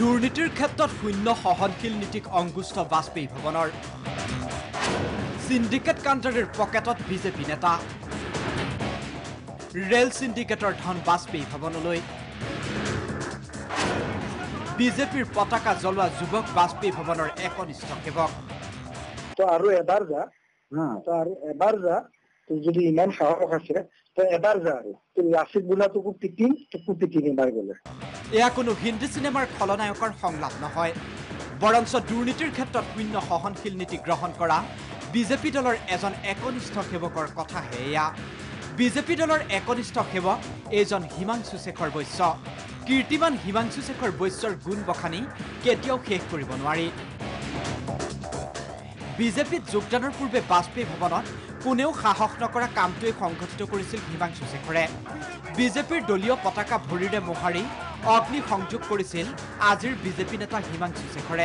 দুৰ্নীতিৰ ক্ষেত্ৰত শূন্য সহনশীল নীতিক অংগুষ্ঠ বাজপেয়ী ভৱনৰ সিন্ডিকেট কাণ্ডাৰীৰ পকেটত বিজেপি নেতা ৰেল সিন্ডিকেটৰ ধন বাজপেয়ী ভৱনলৈ বিজেপিৰ পতাকা জ্বলোৱা যুৱক বাজপেয়ী ভৱনৰ একনিষ্ঠ সেৱক তো আৰু এবাৰ যা তো যদি ইমান সাহস আছে তো এবাৰ যা আৰু তো লাচিত বোলাটোকো পিটিম তোকো পিটিম এবাৰ গ'লে এয়া কোনো হিন্দী চিনেমাৰ খলনায়কৰ সংলাপ নহয় বৰঞ্চ দুৰ্নীতিৰ ক্ষেত্ৰত শূন্য সহনশীল নীতি গ্ৰহণ কৰা বিজেপি দলৰ এজন একনিষ্ঠ সেৱকৰ কথাহে এয়া বিজেপি দলৰ একনিষ্ঠ সেৱক এজন হিমাংশু শেখৰ বৈশ্য কীৰ্তিমান হিমাংশু শেখৰ বৈশ্যৰ গুণ বখানি কেতিয়াও শেষ কৰিব নোৱাৰি বিজেপিত যোগদানৰ পূৰ্বে বাজপেয়ী ভৱনত কোনেও সাহস নকৰা কামটোৱে সংঘটিত কৰিছিল হিমাংশু শেখৰে বিজেপিৰ দলীয় পতাকা ভৰিৰে মোহাৰি অগ্নি সংযোগ কৰিছিল আজিৰ বিজেপি নেতা হিমাংশু শেখৰে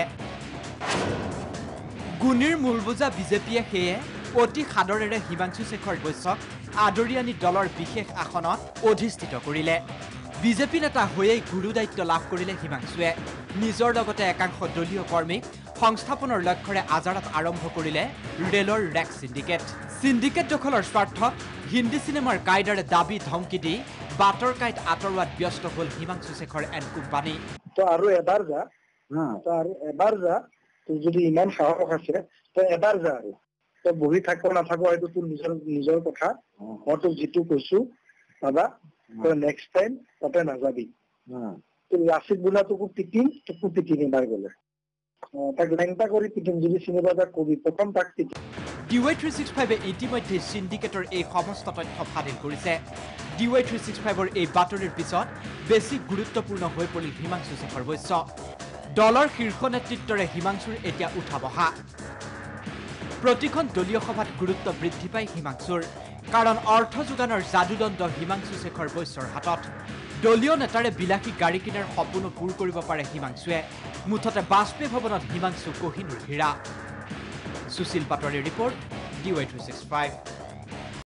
গুণীৰ মূলবোজা বিজেপিয়ে সেয়ে অতি সাদৰেৰে হিমাংশু শেখৰ বৈশ্যক আদৰি আনি দলৰ বিশেষ আসনত অধিষ্ঠিত কৰিলে বিজেপি নেতা হৈয়েই গুৰু দায়িত্ব লাভ কৰিলে হিমাংশুৱে নিজৰ লগতে একাংশ দলীয় কৰ্মীক সংস্থাপনৰ লক্ষ্যৰে আজাৰত আৰম্ভ কৰিলে ৰেলৰ ৰেক সিন্ডিকেট দখলৰ স্বাৰ্থত হিন্দী চিনেমাৰ কায়দাৰে দাবী ধমকি দি বাটৰ কাইট আঁতৰোৱাত ব্যস্ত হ'ল হিমাংশু শেখৰ এণ্ড কোম্পানী তো আৰু এবাৰ যা তো যদি ইমান সাহস আছে তো এবাৰ যা আৰু তো বহি থাকো নাথাকো হয়তো তোৰ নিজৰ কথা মই তোক যিটো কৈছো বাবা তো নেক্সট টাইম তাতে নাযাবি তো লাচিত বোলাটোকো পিটিম তোকো পিটিম এবাৰ গ'লে তাক লেংটা কৰি পিটিম যদি চিনেমা এটা কবি প্ৰথম তাক পিটিম DY365 ইতিমধ্যে সিন্ডিকেটৰ এই সমস্ত তথ্য ফাদিল কৰিছে DY365ৰ এই বাতৰিৰ পিছত বেছি গুৰুত্বপূৰ্ণ হৈ পৰিল হিমাংশু শেখৰ বৈশ্য দলৰ শীৰ্ষ নেতৃত্বৰে হিমাংশুৰ এতিয়া উঠা বহা প্ৰতিখন দলীয় সভাত গুৰুত্ব বৃদ্ধি পায় হিমাংশুৰ কাৰণ অৰ্থ যোগানৰ যাদুদণ্ড হিমাংশু শেখৰ বৈশ্যৰ হাতত দলীয় নেতাৰে বিলাসী গাড়ী কিনাৰ সপোনো পূৰ কৰিব পাৰে হিমাংশুৱে মুঠতে বাজপেয়ী ভৱনত হিমাংশু কোহিনুৰ হীৰা সুশীল পাটোৱাৰীৰ ৰিপৰ্ট DY365